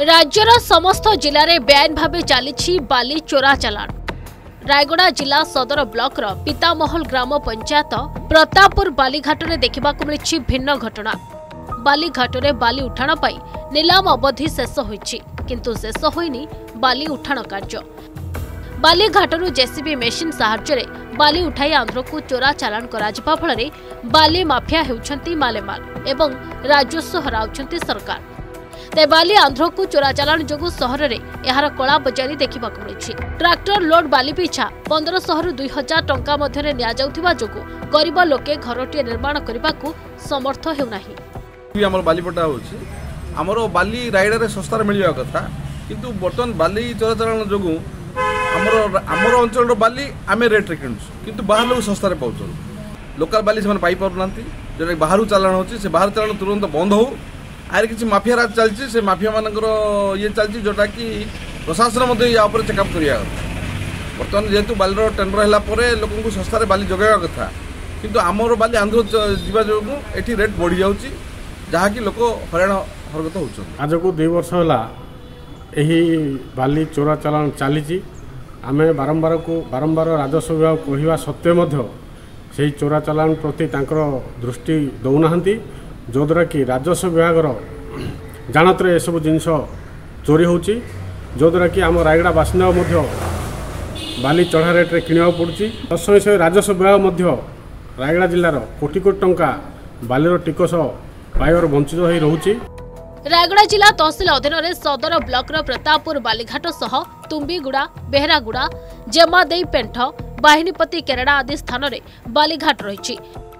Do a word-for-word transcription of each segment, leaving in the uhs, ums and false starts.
राज्यर समस्त जिले में बेआईन भाव चली बाली चोरा चालाण। रायगड़ा जिला सदर ब्लॉकर पितामहल ग्राम पंचायत प्रतापपुर बालीघाट में देखा मिली भिन्न घटना। बालीघाट में बाली उठाण पाई नीलाम अवधि शेष होईछि, किंतु शेष होईनी बाली उठाण कार्य। बालीघाटरू जेसीबी मेसिन साहाय्य बाली उठाई आंध्र को चोरा चालाण कराजिबा फଳରେ बाली माफिया हेउछंती मालेमाल एवं राजस्व हराउछंती सरकार। ते बाली आंध्र को चोरा चालाण जोगु सहर में यार कला बजारी देखा मिली। ट्राक्टर लोड बाली पिछा पंद्रह शहर दुई हजार टंका मध्य नियाजाउथिबा जोगु गरीब लोके घरटीए निर्माण करने को समर्थ हेउनाही। आमर बालीपटा होछि आमर बाली रायडा सस्तार मिलवा कथा, किंतु बर्तमान बाली चोरा चालाण जोगु आमर आमर अंचल बाली आमे रेट रे किणुछु, किंतु बाहर लोग सस्तार पाउछन। लोकल बाली से पाई पारुनांती, जो बाहर चालाण होछि से बाहर चालाण तुरंत बंद हो। आर किसी माफिया राज चलती से माफिया मानकर ये चलती जोटा कि प्रशासन या चेकअप करिया बर्तमान जेहेतु बाली टेंडर है लोक सस्तार बाली जगैवा कथा, किंतु आमर बाली आंध्र जीवा जो ये रेट बढ़ी जाऊँगी जहाँकि लोक हराण हरकत हो। आज को दुई वर्ष है यही बाली चोरा चालाण चली। आम बारंबार को बारंबार राजस्व विभाग कहवा सत्वे से चोरा चालाण प्रति दृष्टि दौना, जो द्वारा कि राजस्व विभाग जानतर ये सब जिनस चोरी होची, जो द्वारा कि आम रायगड़ा बासिंदा बाली चढ़ा रेट्रे किणवा पड़ुची। तत्सह राजस्व विभाग रायगड़ा जिलार कोटी कोटी टंका बालीर टिकस पाइबार वंचित हो रही। रायगड़ा जिला तहसिल अधीन में सदर ब्लॉकर प्रतापपुर बालीघाट सह तुम्बीगुड़ा, बेहरागुड़ा, जेमादेई पेंठ, बाहिनीपति केरेड़ा आदि स्थान में बालीघाट रही।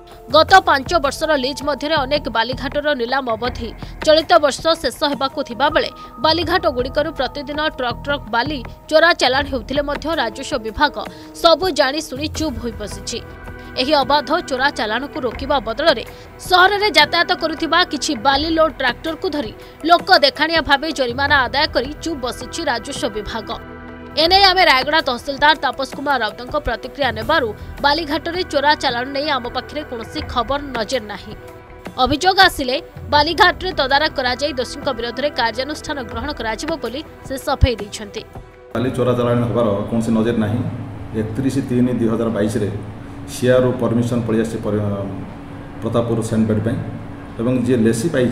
गत पांच वर्षर लीज मध्य अनेक बालीघाटर नीलाम अवधि चलित वर्ष शेष होबाकु थिबा बेले बालीघाट गुड़िकर प्रतिदिन ट्रक ट्रक बाली चोरा चालाण हेउथिले मध्य राजस्व विभाग सबु जानी सुनी चुप होई बसिछि। एही अबाध चोरा चालाण को रोकिबा बदल में सहर में यातायात करुथिबा किछि बाली लोड ट्रैक्टर को धरी लोक देखाणिया भावे जरिमाना आदाय करी चुप बसिछि राजस्व विभाग। एने आमे रायगड़ा तहसिलदार तापस कुमार राउतଙ୍କ प्रतिक्रिया नेबारु बालीघाट में चोरा चालाण नहीं आम पाखे कौनसी खबर नजर नहीं। अभियोग आसिले बालीघाट में तदारख कराई दोषी विरोध में कार्यानुष्ठान ग्रहण कराजिबो बोली से सफेई दैछन्ति। बाली चोरा चालाण होबार कौनसी नजर नहीं। एकतीस तीन दुई हजार बैस सीआर परमिशन पड़ी आसी प्रतापपुर सेंट बेड एवं जी लेसी पाई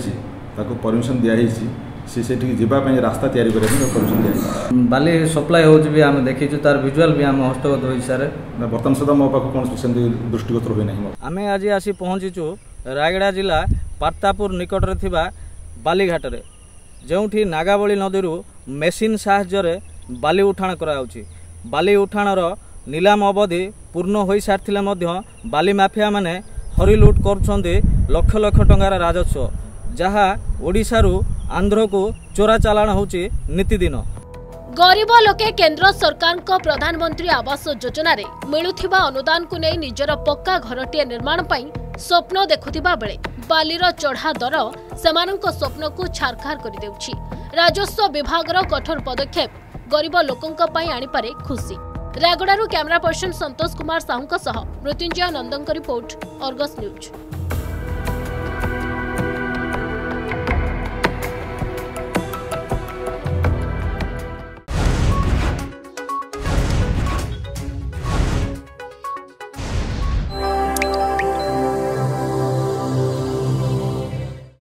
परमिशन दिखाई सी से जावाई रास्ता तैयारी परमिशन दिखाई। बाली सप्लाई हो आम देखीचु तार विजुआल भी आम हस्तगत हो सारे बर्तमान सुधा मो पाक कौन दृष्टिगत हुए ना। आम आज आसी पहुँचीचु रायगड़ा जिला प्रतापपुर निकटरे थिबा बालीघाट रे, जोठी नागावली नदी मेसिन साहाय्य बाली उठाण कराउछि। बाली उठाणर नीलाम अवधि पूर्ण हो सारी बाली माफिया माने हरिलुट करुछन्ति लक्ष लक्ष टंकार राजस्व, जहाँ ओडिशारू आंध्र को चोरा चालाण होची नीतिदिन। गरीब लोके केंद्र सरकार को प्रधानमंत्री आवास योजना रे मिलुथिबा अनुदान को नहीं निजर पक्का घरटीए निर्माण पाई स्वप्न देखुथिबा बेले बालीर चढ़ा दर सेमानक स्वप्न को छारखार कर देउछि। राजस्व विभागर कठोर पदक्षेप गरीब लोकंक पाई आनिपारे खुशी। रायगड़ारू कैमरा पर्सन संतोष कुमार साहू सह Mrityunjay Nandan report, Argus news.